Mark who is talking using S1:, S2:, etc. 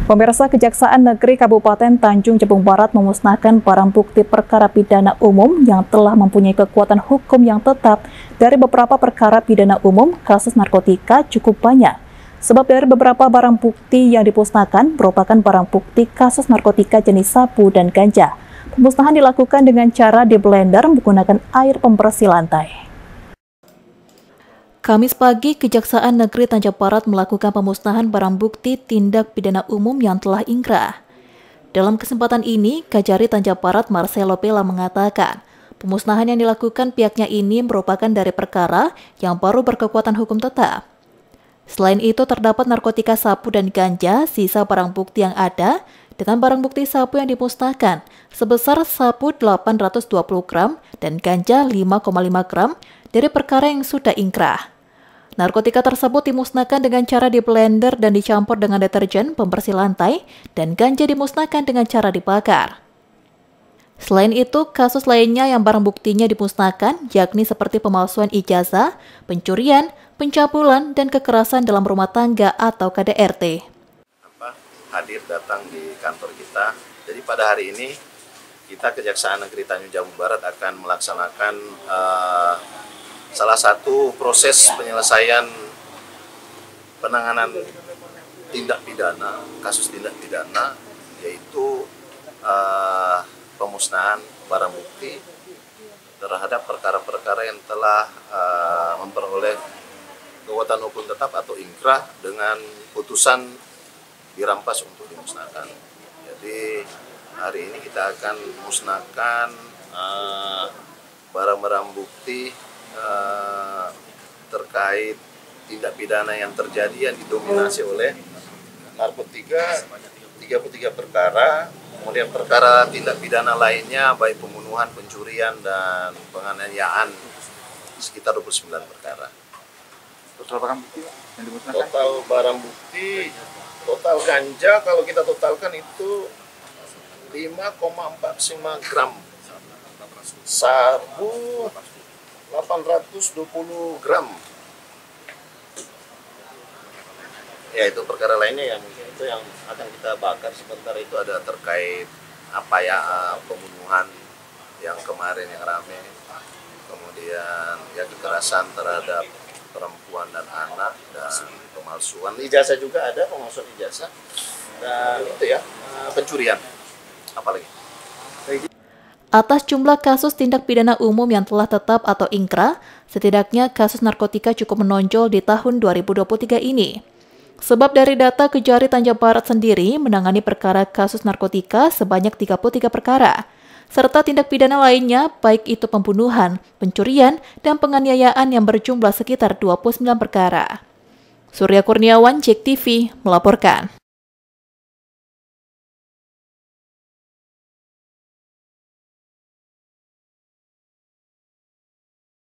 S1: Pemirsa, Kejaksaan Negeri Kabupaten Tanjung Jabung Barat memusnahkan barang bukti perkara pidana umum yang telah mempunyai kekuatan hukum yang tetap. Dari beberapa perkara pidana umum, kasus narkotika cukup banyak. Sebab dari beberapa barang bukti yang dimusnahkan merupakan barang bukti kasus narkotika jenis sabu dan ganja. Pemusnahan dilakukan dengan cara di blender menggunakan air pembersih lantai. Kamis pagi, Kejaksaan Negeri Tanjung Barat melakukan pemusnahan barang bukti tindak pidana umum yang telah ingkrah. Dalam kesempatan ini, Kajari Tanjung Barat Marcelo Pela mengatakan, pemusnahan yang dilakukan pihaknya ini merupakan dari perkara yang baru berkekuatan hukum tetap. Selain itu, terdapat narkotika sabu dan ganja, sisa barang bukti yang ada, dengan barang bukti sabu yang dimusnahkan sebesar sabu 820 gram dan ganja 5,5 gram dari perkara yang sudah ingkrah. Narkotika tersebut dimusnahkan dengan cara di blender dan dicampur dengan deterjen pembersih lantai, dan ganja dimusnahkan dengan cara dibakar. Selain itu, kasus lainnya yang barang buktinya dimusnahkan, yakni seperti pemalsuan ijazah, pencurian, pencabulan, dan kekerasan dalam rumah tangga atau KDRT.
S2: Hadir datang di kantor kita. Jadi pada hari ini, kita Kejaksaan Negeri Tanjung Jabung Barat akan melaksanakan salah satu proses penyelesaian penanganan tindak pidana, kasus tindak pidana, yaitu pemusnahan barang bukti terhadap perkara-perkara yang telah memperoleh kekuatan hukum tetap atau ingkrah dengan putusan dirampas untuk dimusnahkan. Jadi hari ini kita akan musnahkan barang-barang bukti terkait tindak pidana yang terjadi yang didominasi oleh narkotika 33 perkara, kemudian perkara tindak pidana lainnya baik pembunuhan, pencurian, dan penganiayaan sekitar 29 perkara.
S3: Total barang bukti yang dimusnahkan?
S2: Total barang bukti, total ganja kalau kita totalkan itu 5,45 gram, sabu 820 gram. Ya, itu perkara lainnya yang akan kita bakar. Sebentar itu ada terkait pembunuhan yang kemarin yang rame, kemudian ya kekerasan terhadap perempuan dan anak, dan pemalsuan ijazah juga ada, pemalsuan ijazah, dan itu ya pencurian, apalagi.
S1: Atas jumlah kasus tindak pidana umum yang telah tetap atau ingkrah, setidaknya kasus narkotika cukup menonjol di tahun 2023 ini. Sebab dari data Kejari Tanjung Barat sendiri menangani perkara kasus narkotika sebanyak 33 perkara, serta tindak pidana lainnya baik itu pembunuhan, pencurian, dan penganiayaan yang berjumlah sekitar 29 perkara. Surya Kurniawan, JEK TV, melaporkan.